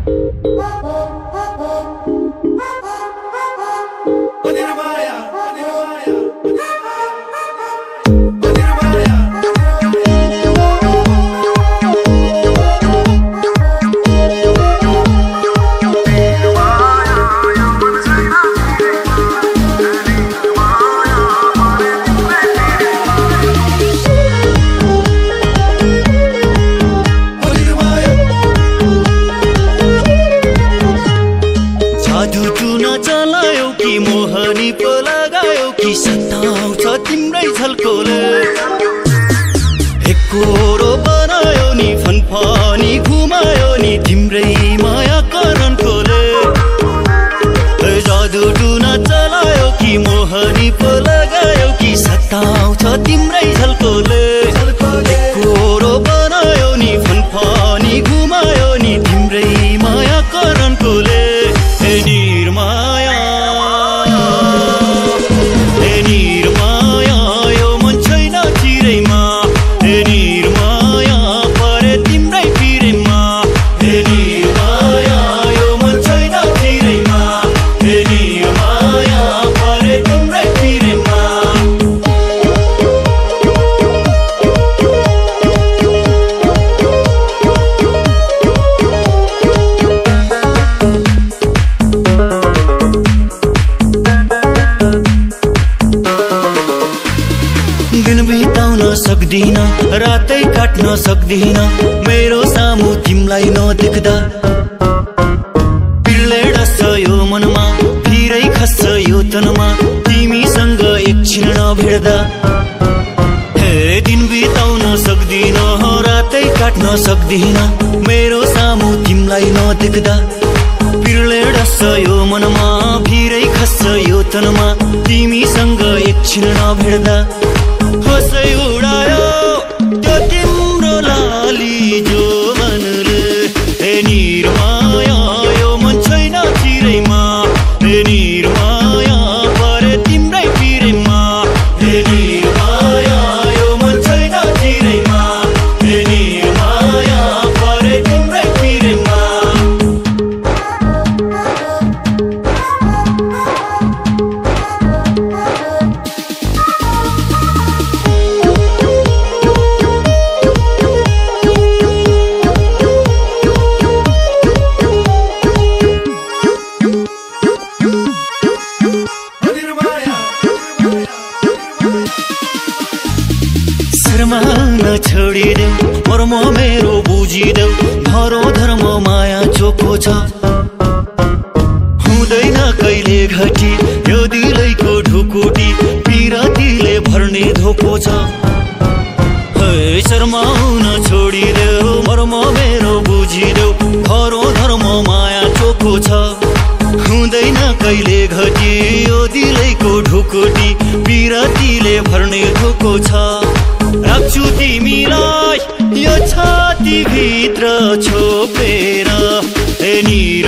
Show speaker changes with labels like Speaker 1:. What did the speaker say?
Speaker 1: एकोरो बनायो नि फनफनी घुमायो नि तिम्रै माया करणकोले जादु टुना चलायो कि मोहनी पो लगायो कि सताउँछ तिम्रै झल्कोले एकोरो बनायो नि फनफनी घुमायो नि तिम्रै माया करणकोले ए निर्माया यो मन छैन चिरैमा ए निर्माया परे तिम्रै पिरेमा ए निर्माया यो मन छैन चिरैमा ए निर्माया परे तिम्रै पिरेमा दिन बिताउन सक्दिन रातै काट्न सक्दिन मेरो सामु तिमलाई नदेख्दा पिरले डस्छ यो मनमा फिरै खस्छ यो तनमा तिमीसँग एकछिन नभेट्दा हे दिन बिताउन सक्दिन रातै काट्न सक्दिन मेरो सामु तिमलाई नदेख्दा पिरले डस्छ यो मनमा फिरै खस्छ यो तनमा तिमीसँग एकछिन नभेट्दा हँसै उडायो त्यो तिम्रो लाली जो मनले ए निर्माया यो मन छैन चिरैमा ए निर्माया परे तिम्रै पिरेमा ए निर्माया यो मन छैन चिरैमा ए निर्माया परे तिम्रै पिरेमा शर्माउन छोडिदेऊ मर्म मेरो बुझिदेऊ धरो धर्म माया चोखो छ हुँदैन कहिले घटी यो दिलैको ढुकुटी पिरतीले भर्ने धोको छ हे शर्माउन छोडिदेऊ मर्म मेरो बुझिदेऊ धरो धर्म माया चोखो छ हुँदैन कहिले घटी यो दिलैको ढुकुटी पिरतीले भर्ने धोको छ राख्छु तिमीलाई यो छाती भित्र छोपेर ए